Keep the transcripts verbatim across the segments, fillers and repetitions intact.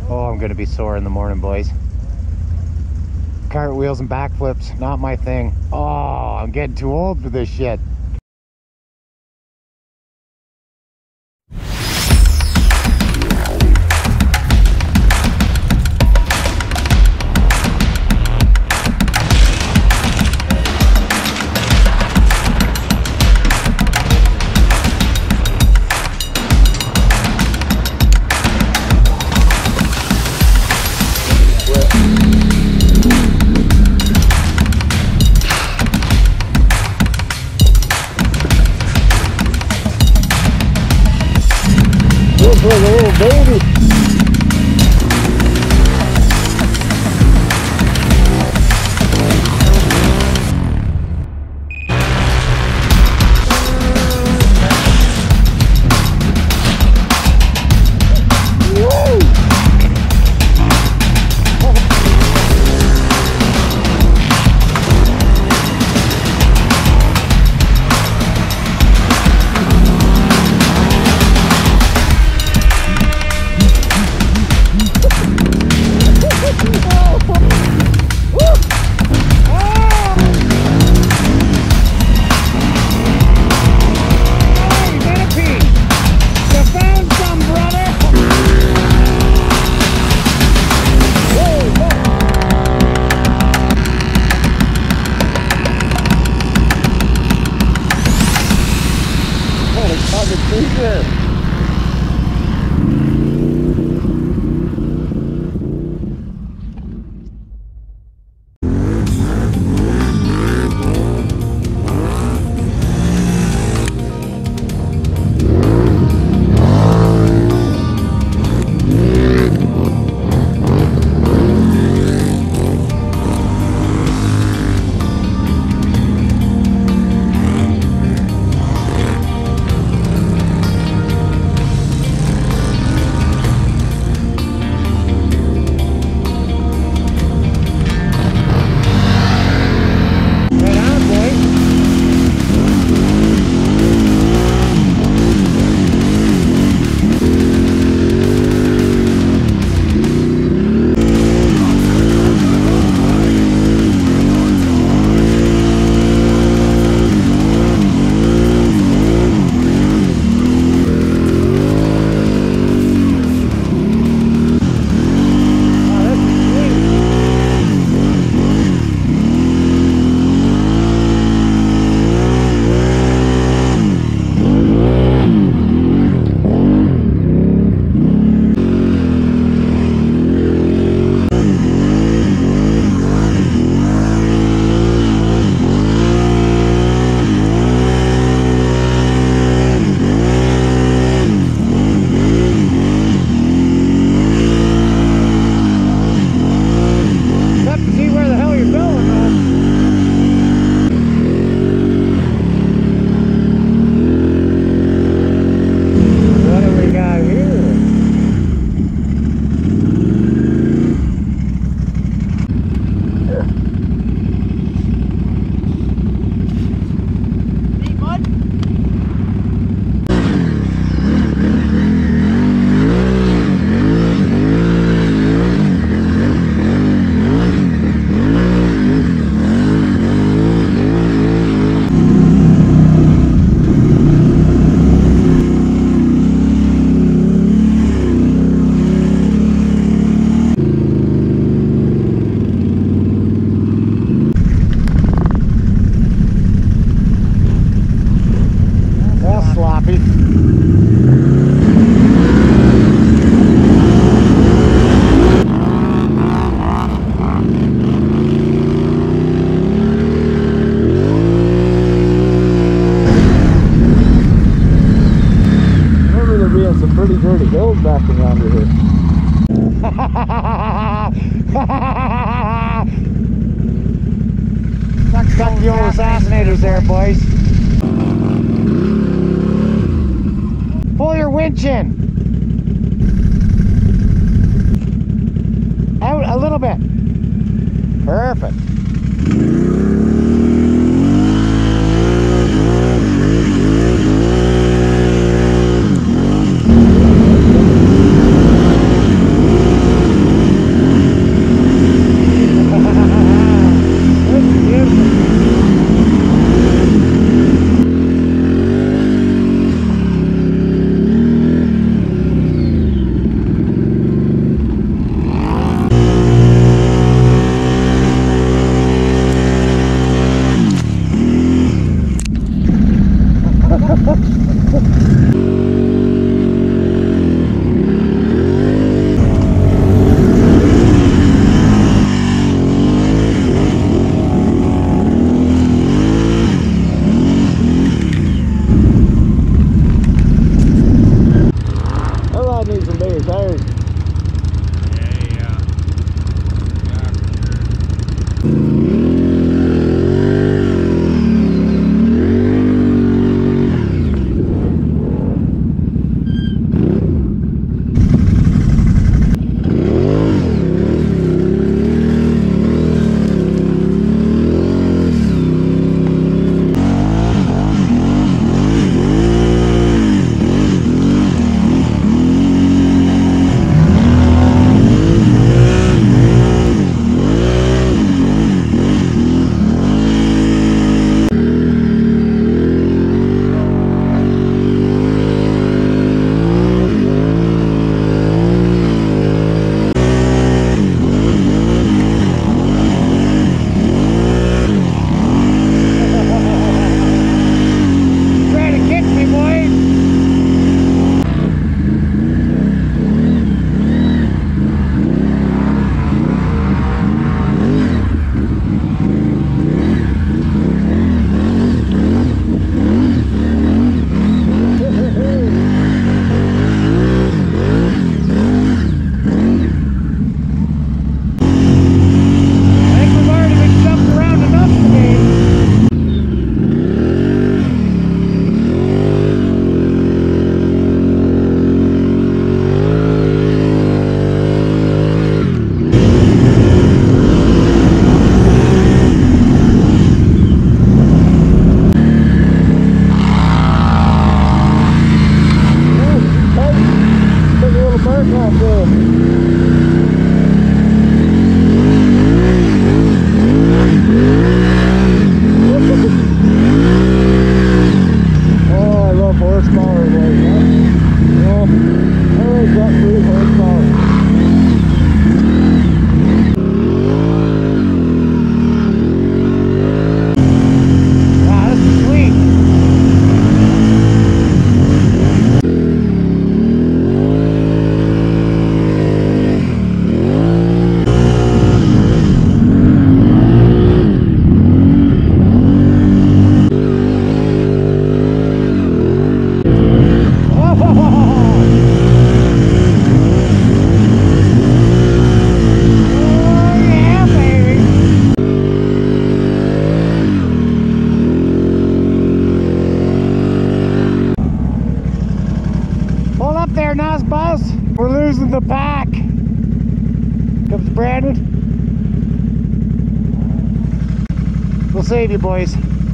Oh, I'm gonna be sore in the morning, boys. Cartwheels and backflips, not my thing. Oh, I'm getting too old for this shit. This was a little baby. Got the old assassinators there, boys. Pull your winch in. Out a little bit. Perfect. tires. Yeah, yeah. Yeah, for sure. We're losing the pack. Comes Brandon. We'll save you, boys.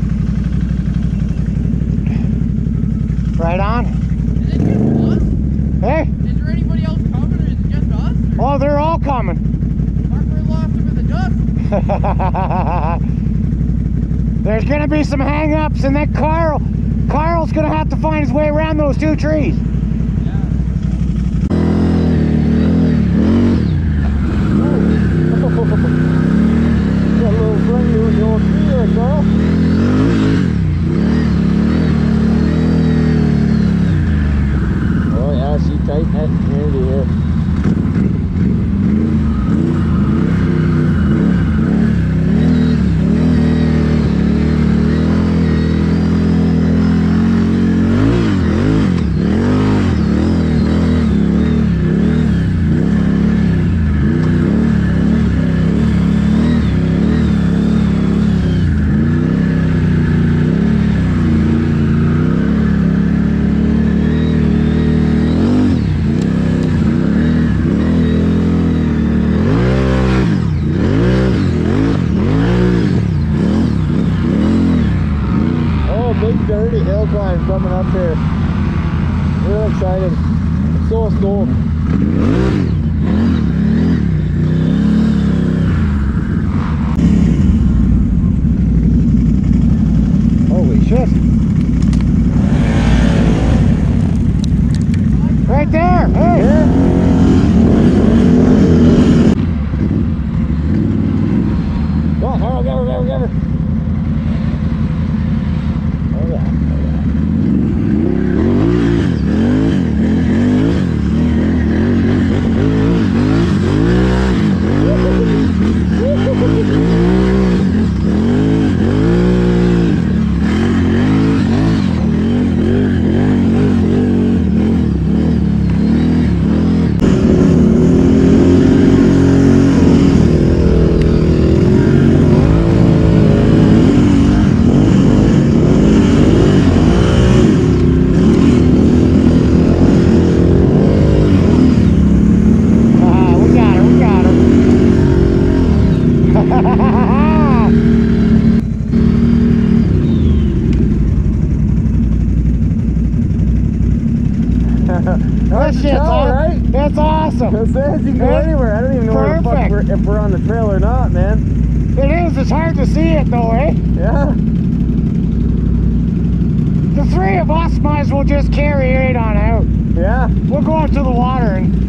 Right on. Is it just us? Hey? Is there anybody else coming, or is it just us? Oh, they're all coming. Mark, we lost them in the dust. There's gonna be some hang-ups, and then Carl, Carl's gonna have to find his way around those two trees. Got a little flingy with your tree there, Carl. Oh yeah, she tightened that community here. Dirty hill climb coming up here. Real excited. It's so cool. Holy shit. Right there. Hey. Yeah. Go on, Harold, get her, get her, get her. That's awesome. It says you can go That's anywhere. I don't even know where the fuck perfect. we're, if we're on the trail or not, man. It is. It's hard to see it though, eh? Yeah. The three of us might as well just carry right on out. Yeah. We'll go out to the water and...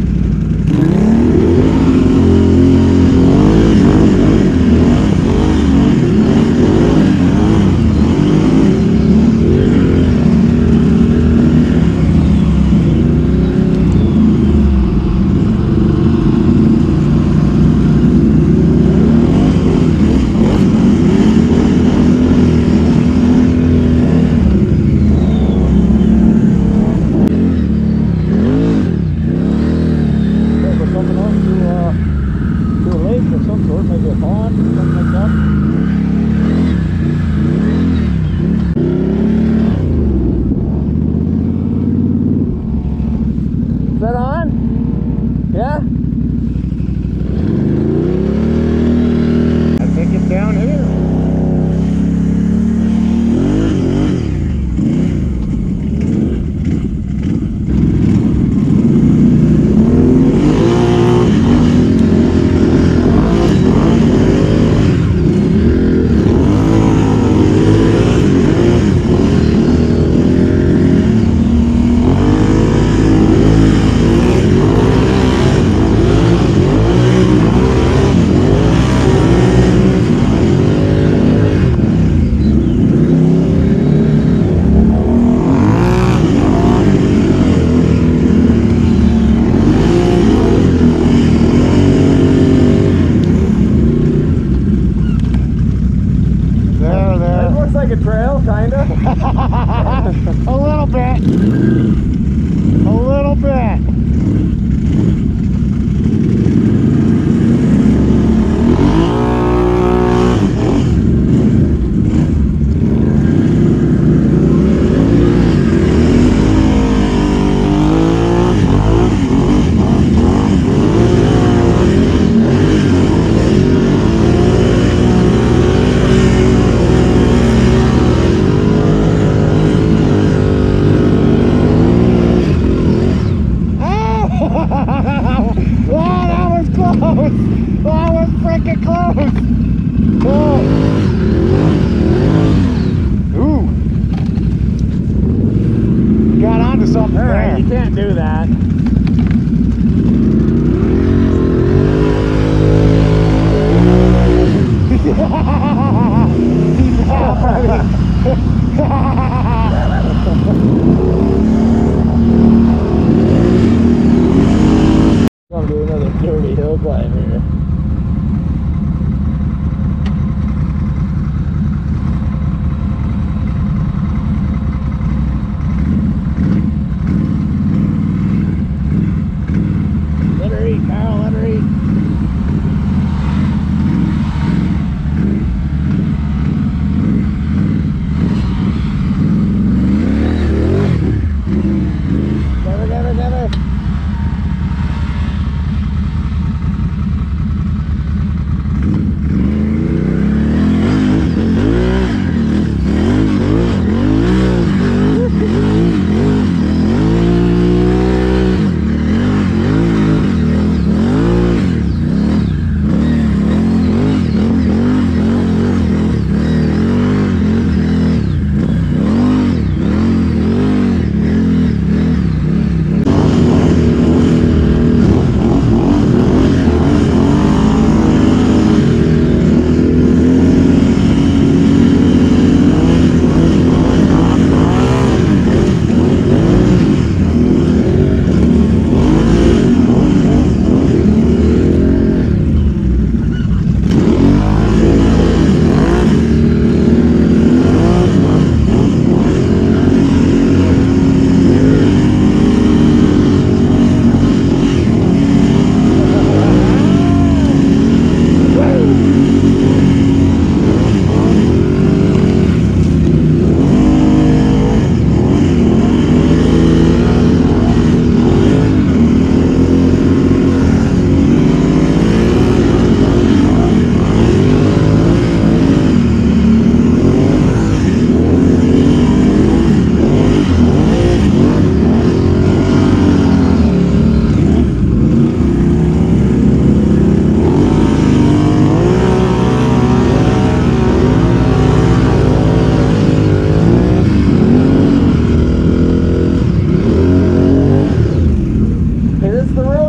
A little bit. A little bit. Something All right, there. You can't do that. I'm doing another dirty hill climb here.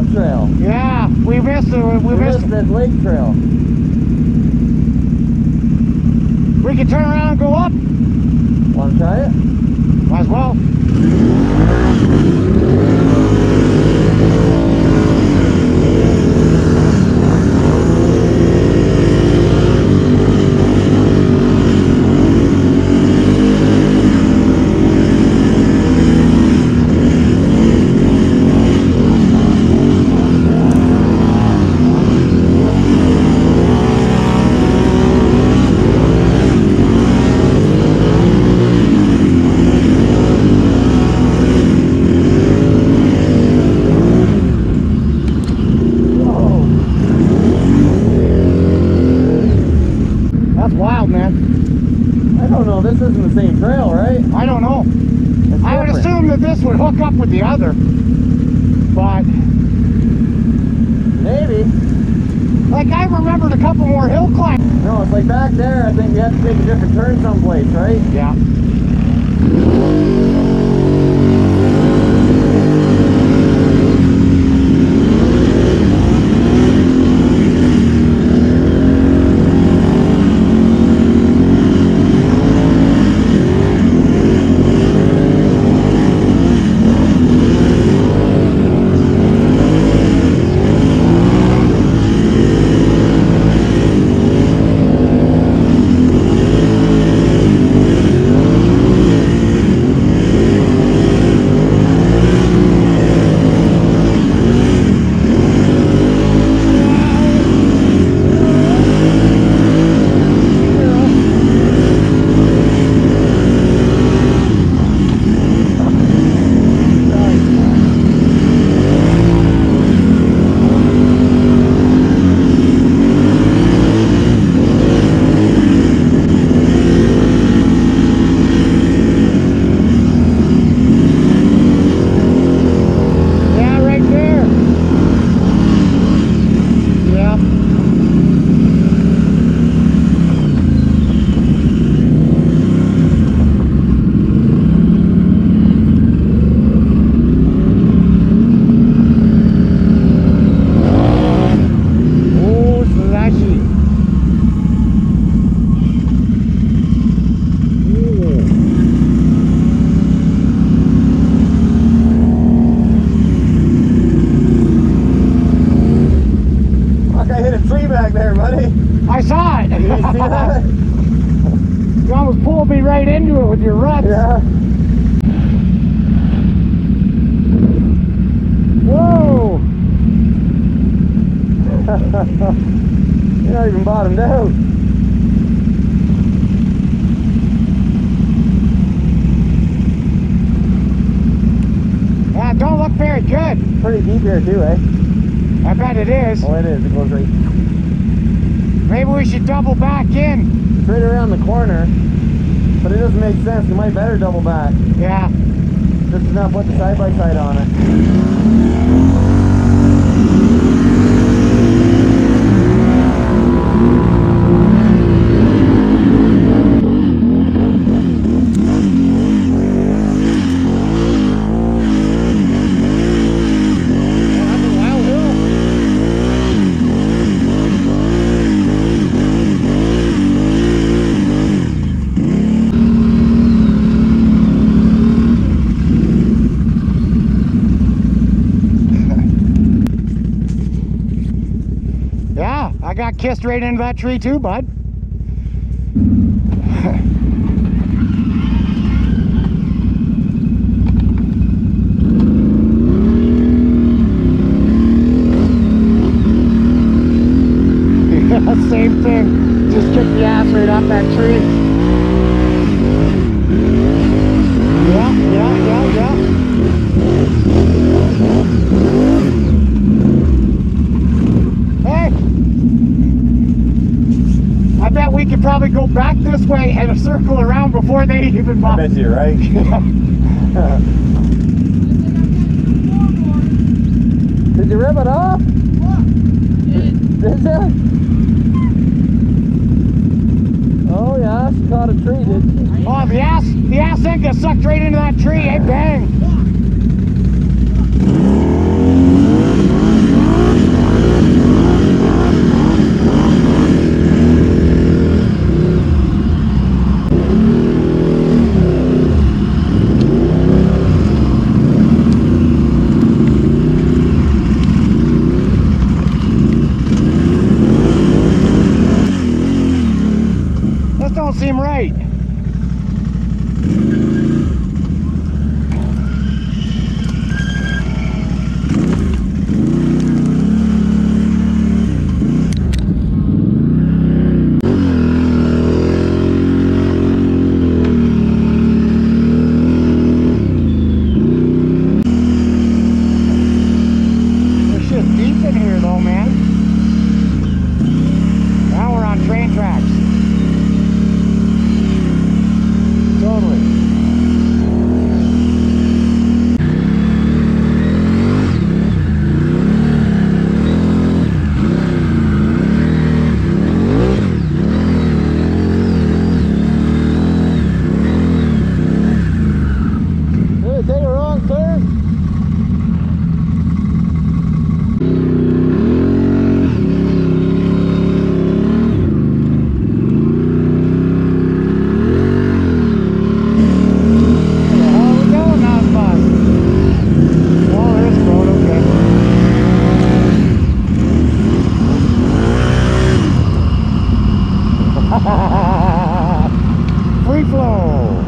pond trail. Yeah, we missed the we, We missed. missed this lake trail. We can turn around and go up. Want to try it? Might as well. Wild, man. I don't know. This isn't the same trail, right? I don't know. It's I would different. assume that this would hook up with the other, but Maybe. like I remembered a couple more hill climbs. No, it's like back there. I think you have to take a different turn someplace, right? Yeah. I saw it. Did you see that? You almost pulled me right into it with your ruts. Yeah. Whoa. You're not even bottomed out. Yeah, don't look very good. Pretty deep here too, eh? I bet it is. Oh, it is. It goes right. Maybe we should double back in. It's right around the corner, but it doesn't make sense. You might better double back. Yeah. Just to not put the side by side on it. I got kissed right into that tree too, bud. Yeah, same thing. Just kicked the ass right off that tree. Yeah, yeah, yeah, yeah. I bet we could probably go back this way and circle around before they even bought. I bet you're right. Did you rip it off? Did, did you? Oh yeah, she caught a tree, did she? Oh, the ass, the ass end got sucked right into that tree, eh? Bang! go, man. Now we're on train tracks. Totally. Free flow.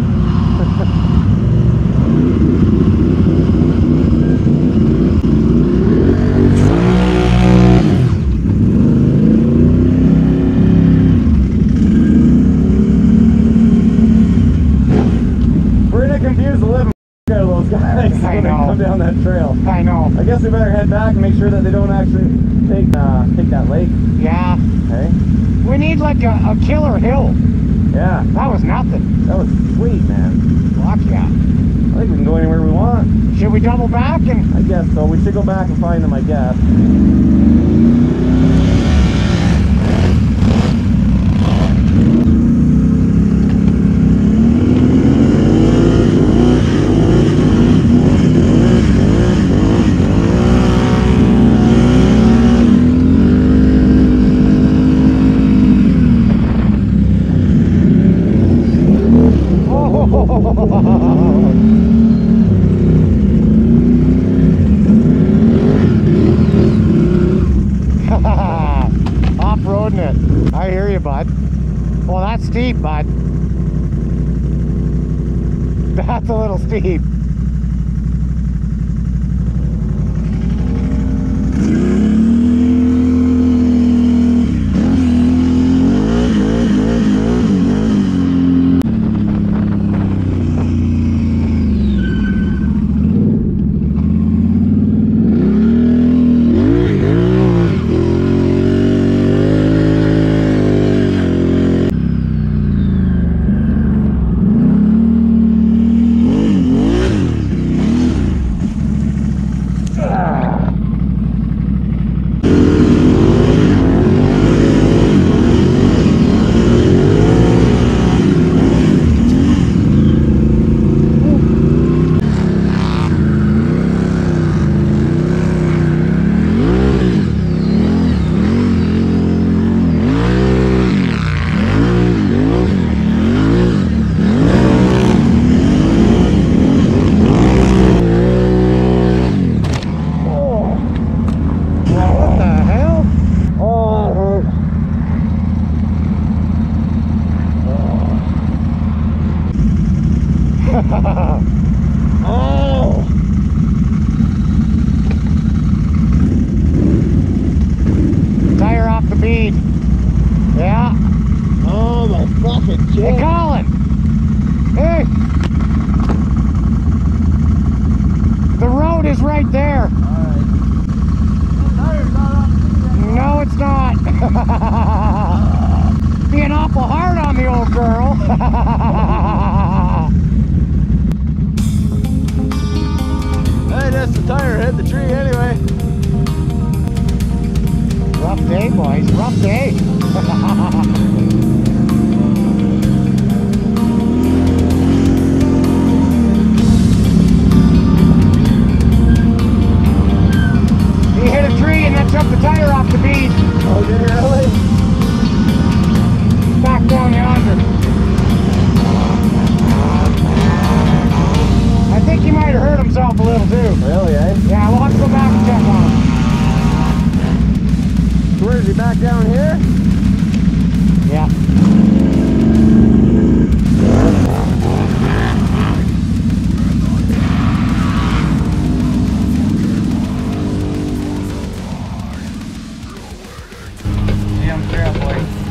We're gonna confuse the living out of those guys I when they know. come down that trail. I know. I guess we better head back and make sure that they don't actually take uh, take that lake. Yeah. Okay. We need like a, a killer hill. Yeah. That was nothing. That was sweet, man. Fuck yeah. I think we can go anywhere we want. Should we double back and... I guess so. We should go back and find them, I guess. Off-roading it. I hear you, bud. Well, that's steep, bud. That's a little steep. Oh! Tire off the bead. Yeah. Oh my fucking shit. Hey, Colin. Hey. The road is right there. Alright. No, it's not. Being awful hard on the old girl. Hey, that's the tire hit the tree anyway. Rough day, boys. Rough day. He hit a tree and then took the tire off the bead. Oh, did you really? Back down yonder. I think he might have hurt himself a little too. Really, eh? Yeah, we'll have to go back and check on him. So where is he, back down here? Yeah. Yeah, I'm trail boy.